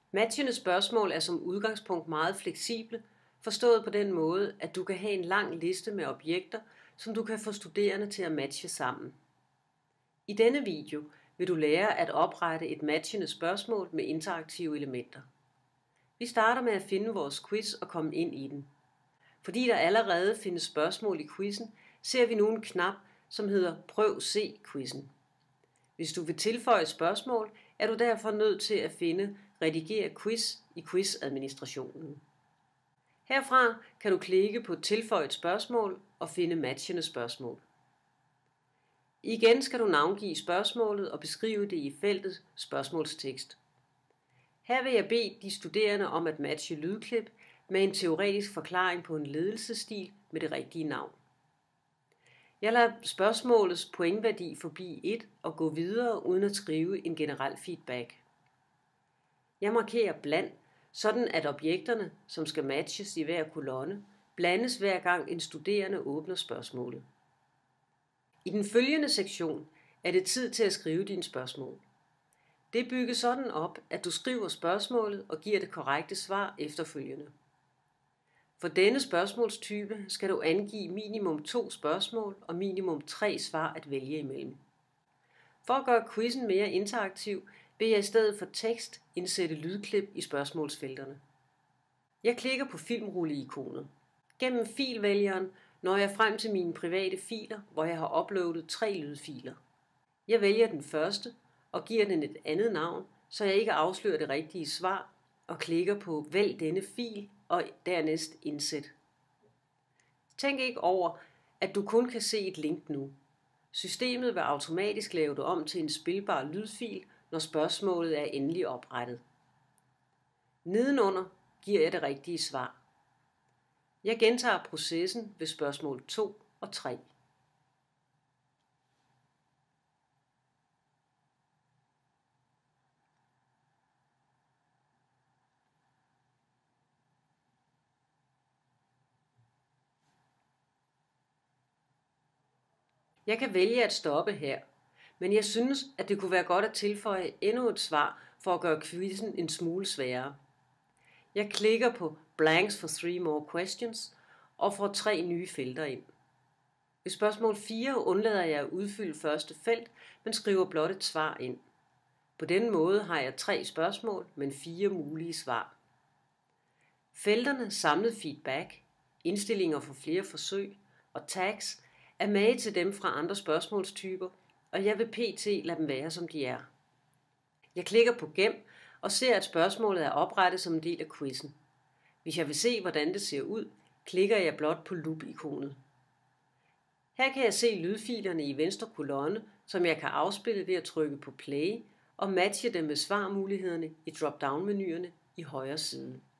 Matchende spørgsmål er som udgangspunkt meget fleksible, forstået på den måde, at du kan have en lang liste med objekter, som du kan få studerende til at matche sammen. I denne video vil du lære at oprette et matchende spørgsmål med interaktive elementer. Vi starter med at finde vores quiz og komme ind i den. Fordi der allerede findes spørgsmål i quizzen, ser vi nu en knap, som hedder Prøv se quizzen. Hvis du vil tilføje et spørgsmål, er du derfor nødt til at finde Rediger quiz i quizadministrationen. Herfra kan du klikke på Tilføj et spørgsmål og finde matchende spørgsmål. Igen skal du navngive spørgsmålet og beskrive det i feltet spørgsmålstekst. Her vil jeg bede de studerende om at matche lydklip med en teoretisk forklaring på en ledelsesstil med det rigtige navn. Jeg lader spørgsmålets pointværdi forblive 1 og gå videre uden at skrive en generel feedback. Jeg markerer bland, sådan at objekterne, som skal matches i hver kolonne, blandes hver gang en studerende åbner spørgsmålet. I den følgende sektion er det tid til at skrive dine spørgsmål. Det bygges sådan op, at du skriver spørgsmålet og giver det korrekte svar efterfølgende. For denne spørgsmålstype skal du angive minimum 2 spørgsmål og minimum 3 svar at vælge imellem. For at gøre quizzen mere interaktiv, vil jeg i stedet for tekst indsætte lydklip i spørgsmålsfelterne. Jeg klikker på filmrulle-ikonet. Gennem filvælgeren når jeg frem til mine private filer, hvor jeg har uploadet 3 lydfiler. Jeg vælger den første og giver den et andet navn, så jeg ikke afslører det rigtige svar, og klikker på Vælg denne fil og dernæst Indsæt. Tænk ikke over, at du kun kan se et link nu. Systemet vil automatisk lave det om til en spilbar lydfil, når spørgsmålet er endelig oprettet. Nedenunder giver jeg det rigtige svar. Jeg gentager processen ved spørgsmål 2 og 3. Jeg kan vælge at stoppe her, men jeg synes, at det kunne være godt at tilføje endnu et svar for at gøre quizzen en smule sværere. Jeg klikker på Blanks for 3 more questions og får 3 nye felter ind. Ved spørgsmål 4 undlader jeg at udfylde første felt, men skriver blot et svar ind. På denne måde har jeg 3 spørgsmål, men 4 mulige svar. Felterne samlet feedback, indstillinger for flere forsøg og tags er med til dem fra andre spørgsmålstyper, og jeg vil pt. Lade dem være som de er. Jeg klikker på Gem og ser, at spørgsmålet er oprettet som en del af quizzen. Hvis jeg vil se, hvordan det ser ud, klikker jeg blot på loop-ikonet. Her kan jeg se lydfilerne i venstre kolonne, som jeg kan afspille ved at trykke på play og matche dem med svarmulighederne i drop-down-menuerne i højre side.